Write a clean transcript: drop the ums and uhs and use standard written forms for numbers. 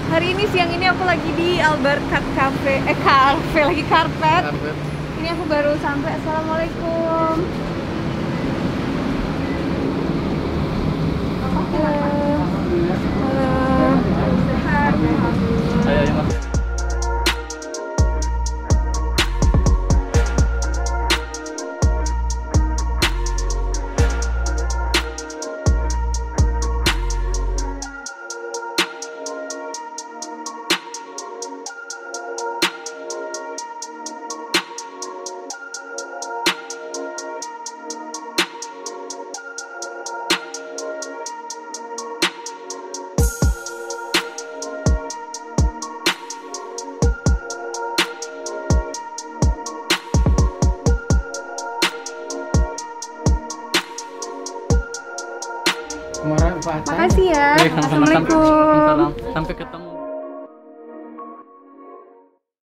Hari ini siang ini aku lagi di Albert Cafe, lagi karpet. Ini aku baru sampai. Assalamualaikum. Halo. Sehat. Ayo Mas. Makasih ya. Assalamualaikum. Sampai ketemu.